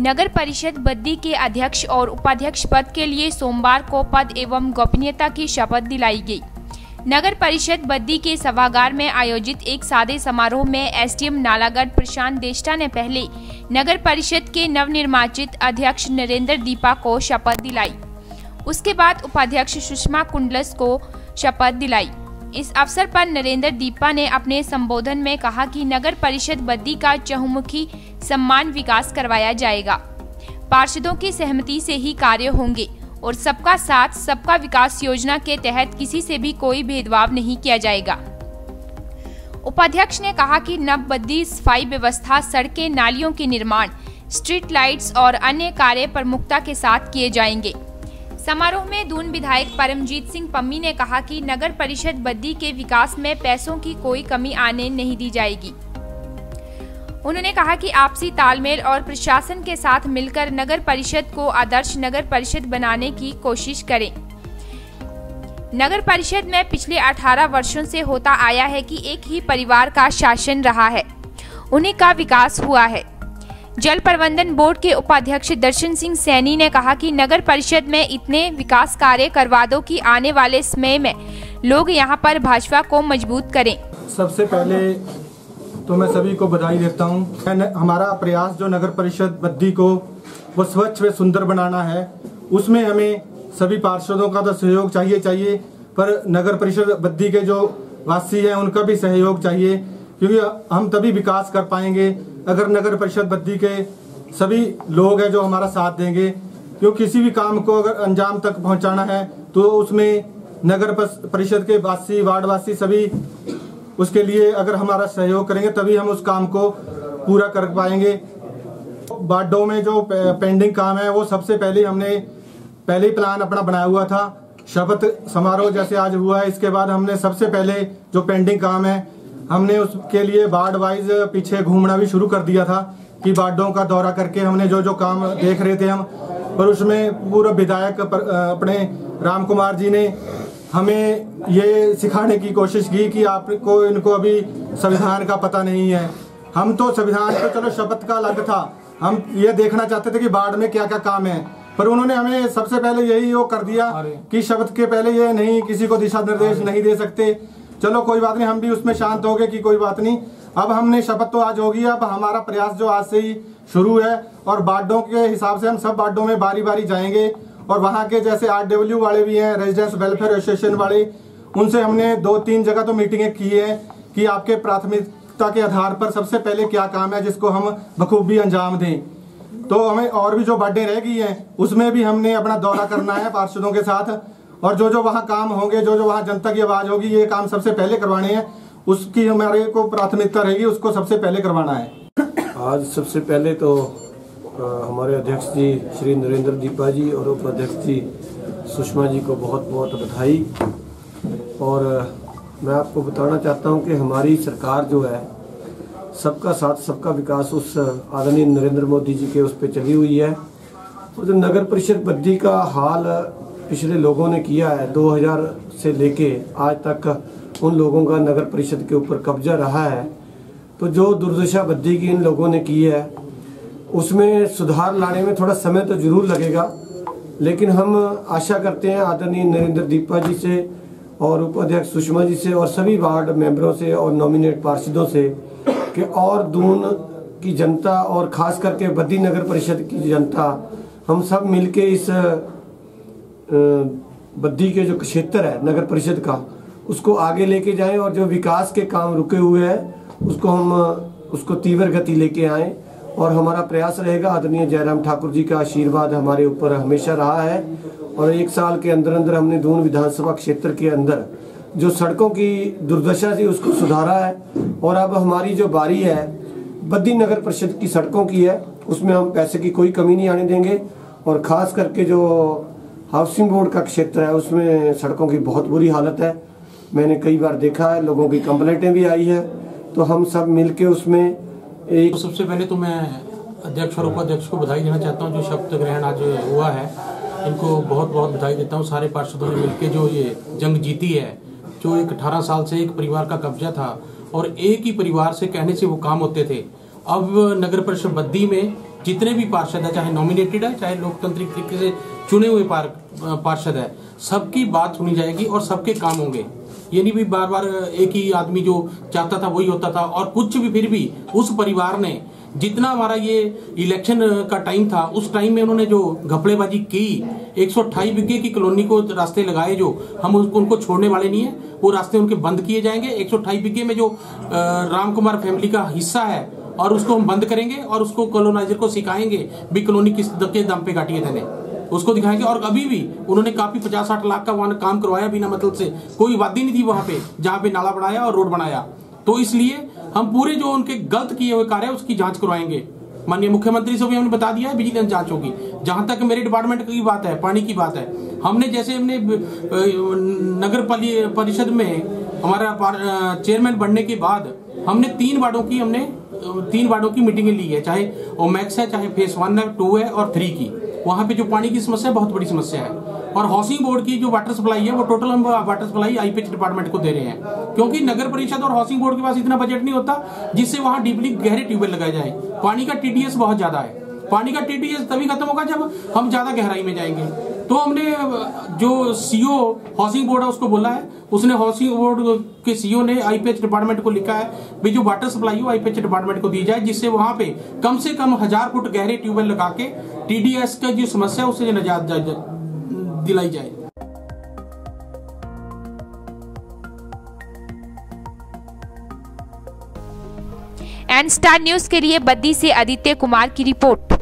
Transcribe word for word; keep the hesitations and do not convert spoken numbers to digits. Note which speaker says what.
Speaker 1: नगर परिषद बद्दी के अध्यक्ष और उपाध्यक्ष पद के लिए सोमवार को पद एवं गोपनीयता की शपथ दिलाई गई। नगर परिषद बद्दी के सभागार में आयोजित एक सादे समारोह में एसडीएम नालागढ़ प्रशांत देष्टा ने पहले नगर परिषद के नवनिर्वाचित अध्यक्ष नरेंद्र दीपा को शपथ दिलाई। उसके बाद उपाध्यक्ष सुषमा कुंडलस को शपथ दिलाई। इस अवसर पर नरेंद्र दीपा ने अपने संबोधन में कहा कि नगर परिषद बद्दी का चहुमुखी सम्मान विकास करवाया जाएगा। पार्षदों की सहमति से ही कार्य होंगे और सबका साथ सबका विकास योजना के तहत किसी से भी कोई भेदभाव नहीं किया जाएगा। उपाध्यक्ष ने कहा कि नव बद्दी सफाई व्यवस्था, सड़कें, नालियों के निर्माण, स्ट्रीट लाइट्स और अन्य कार्य प्रमुखता के साथ किए जाएंगे। समारोह में दून विधायक परमजीत सिंह पम्मी ने कहा कि नगर परिषद बद्दी के विकास में पैसों की कोई कमी आने नहीं दी जाएगी। उन्होंने कहा कि आपसी तालमेल और प्रशासन के साथ मिलकर नगर परिषद को आदर्श नगर परिषद बनाने की कोशिश करें। नगर परिषद में पिछले अठारह वर्षों से होता आया है कि एक ही परिवार का शासन रहा है, उन्हीं का विकास हुआ है। जल प्रबंधन बोर्ड के उपाध्यक्ष दर्शन सिंह सैनी ने कहा कि नगर परिषद में इतने विकास कार्य करवा दो कि आने वाले समय में लोग यहां पर भाजपा को मजबूत करें।
Speaker 2: सबसे पहले तो मैं सभी को बधाई देता हूं। हमारा प्रयास जो नगर परिषद बद्दी को वो स्वच्छ व सुंदर बनाना है, उसमें हमें सभी पार्षदों का तो सहयोग चाहिए चाहिए पर नगर परिषद बद्दी के जो वासी हैं उनका भी सहयोग चाहिए, क्योंकि हम तभी विकास कर पाएंगे अगर नगर परिषद बद्दी के सभी लोग हैं जो हमारा साथ देंगे। क्योंकि किसी भी काम को अगर अंजाम तक पहुंचाना है तो उसमें नगर परिषद के वासी, वार्डवासी सभी उसके लिए अगर हमारा सहयोग करेंगे तभी हम उस काम को पूरा कर पाएंगे। वार्डों में जो पेंडिंग काम है वो सबसे पहले हमने पहले ही प्लान अपना बनाया हुआ था। शपथ समारोह जैसे आज हुआ है, इसके बाद हमने सबसे पहले जो पेंडिंग काम है हमने उसके लिए वार्ड वाइज पीछे घूमना भी शुरू कर दिया था कि वार्डों का दौरा करके हमने जो जो काम देख रहे थे हम, पर उसमें पूरा विधायक अपने राम कुमार जी ने हमें ये सिखाने की कोशिश की कि आपको इनको अभी संविधान का पता नहीं है। हम तो संविधान तो चलो शपथ का अलग था, हम ये देखना चाहते थे कि वार्ड में क्या क्या काम है, पर उन्होंने हमें सबसे पहले यही वो कर दिया कि शपथ के पहले ये नहीं किसी को दिशा निर्देश नहीं दे सकते। चलो कोई बात नहीं, हम भी उसमें शांत हो गए कि कोई बात नहीं। अब हमने शपथ तो आज होगी, अब हमारा प्रयास जो आज से ही शुरू है और वार्डों के हिसाब से हम सब वार्डों में बारी बारी जाएंगे और वहाँ के जैसे आर डब्ल्यू वाले भी हैं, रेजिडेंस वेलफेयर एसोसिएशन वाले, उनसे हमने दो तीन जगह तो मीटिंगें की है कि आपके प्राथमिकता के आधार पर सबसे पहले क्या काम है जिसको हम बखूबी अंजाम दें। तो हमें और भी जो वार्डें रह गई हैं उसमें भी हमने अपना दौरा करना है पार्षदों के साथ, और जो जो वहाँ काम होंगे, जो जो वहाँ जनता की आवाज़ होगी, ये काम सबसे पहले करवाने हैं, उसकी हमारे को प्राथमिकता रहेगी, उसको सबसे पहले करवाना है।
Speaker 3: आज सबसे पहले तो आ, हमारे अध्यक्ष जी श्री नरेंद्र दीपा जी और उपाध्यक्ष जी सुषमा जी को बहुत बहुत बधाई। और आ, मैं आपको बताना चाहता हूँ कि हमारी सरकार जो है सबका साथ सबका विकास उस आदरणीय नरेंद्र मोदी जी के उस पर चली हुई है। और जो नगर परिषद बद्दी का हाल पिछले लोगों ने किया है, दो हज़ार से लेके आज तक उन लोगों का नगर परिषद के ऊपर कब्जा रहा है, तो जो दुर्दशा बद्दी की इन लोगों ने की है उसमें सुधार लाने में थोड़ा समय तो जरूर लगेगा, लेकिन हम आशा करते हैं आदरणीय नरेंद्र दीपा जी से और उपाध्यक्ष सुषमा जी से और सभी वार्ड मेंबरों से और नॉमिनेट पार्षदों से कि और दून की जनता और खास करके बद्दी नगर परिषद की जनता हम सब मिलके इस बद्दी के जो क्षेत्र है नगर परिषद का उसको आगे लेके जाएं और जो विकास के काम रुके हुए हैं उसको हम उसको तीव्र गति लेके आएं। और हमारा प्रयास रहेगा, आदरणीय जयराम ठाकुर जी का आशीर्वाद हमारे ऊपर हमेशा रहा है और एक साल के अंदर अंदर हमने दून विधानसभा क्षेत्र के अंदर जो सड़कों की दुर्दशा थी उसको सुधारा है। और अब हमारी जो बारी है बद्दी नगर परिषद की सड़कों की है, उसमें हम पैसे की कोई कमी नहीं आने देंगे। और ख़ास करके जो हाउसिंग बोर्ड का क्षेत्र है उसमें सड़कों की बहुत बुरी हालत है, मैंने कई बार देखा है, लोगों की कंप्लेंटें भी आई है। तो हम सब मिलके उसमें एक
Speaker 4: तो सबसे पहले तो मैं अध्यक्ष और उपाध्यक्ष को बधाई देना चाहता हूं जो शपथ ग्रहण आज हुआ है, इनको बहुत बहुत बधाई देता हूं। सारे पार्षदों ने मिलकर जो ये जंग जीती है, जो एक अठारह साल से एक परिवार का कब्जा था और एक ही परिवार से कहने से वो काम होते थे, अब नगर परिषद बद्दी में जितने भी पार्षद है, चाहे नॉमिनेटेड है चाहे लोकतांत्रिक तरीके से चुने हुए पार्षद है, सबकी बात सुनी जाएगी और सबके काम होंगे। ये नहीं भी बार बार एक ही आदमी जो चाहता था वही होता था। और कुछ भी फिर भी उस परिवार ने जितना हमारा ये इलेक्शन का टाइम था उस टाइम में उन्होंने जो घपलेबाजी की, एक सौ अट्ठाईस बिघे की कॉलोनी को रास्ते लगाए, जो हम उसको उनको छोड़ने वाले नहीं है, वो रास्ते उनके बंद किए जाएंगे। एक सौ अट्ठाईस बिघे में जो राम कुमार फैमिली का हिस्सा है और उसको हम बंद करेंगे और उसको कॉलोनाइजर को सिखाएंगे भी कॉलोनी किस के दम पे काटी है मैंने, उसको दिखाएंगे। और अभी भी उन्होंने काफी पचास साठ लाख का वहां काम करवाया बिना मतलब से, कोई वादी नहीं थी वहां पे जहां पे नाला बनाया और रोड बनाया। तो इसलिए हम पूरे जो उनके गलत किए हुए कार्य है उसकी जांच करवाएंगे। माननीय मुख्यमंत्री से भी हमने बता दिया है, विजिलेंस जांच होगी। जहां तक मेरे डिपार्टमेंट की बात है, पानी की बात है, हमने जैसे हमने नगर परिषद में हमारा चेयरमैन बनने के बाद हमने तीन वार्डों की हमने तीन वार्डों की मीटिंगें ली है, चाहे ओमैक्स है, चाहे फेस वन है, टू है और थ्री की। वहां पे जो पानी की समस्या बहुत बड़ी समस्या है। और हाउसिंग बोर्ड की जो वाटर सप्लाई है वो टोटल हम वाटर सप्लाई आईपीएच डिपार्टमेंट को दे रहे हैं, क्योंकि नगर परिषद और हाउसिंग बोर्ड के पास इतना बजट नहीं होता जिससे वहां डीपली गहरे ट्यूबवेल लगाए जाए। पानी का टीडीएस बहुत ज्यादा है। पानी का टीडीएस तभी खत्म होगा जब हम ज्यादा गहराई में जाएंगे। तो हमने जो सीओ हाउसिंग बोर्ड है उसको बोला है, उसने हाउसिंग बोर्ड के सीओ ने आईपीएच डिपार्टमेंट को लिखा है भी जो वाटर सप्लाई हो आईपीएच डिपार्टमेंट को दी जाए, जिससे वहां पे कम से कम हजार फुट गहरे ट्यूबवेल लगा के टीडीएस का जो समस्या है उससे निजात दिलाई जाए।
Speaker 1: एन स्टार न्यूज के लिए बद्दी से आदित्य कुमार की रिपोर्ट।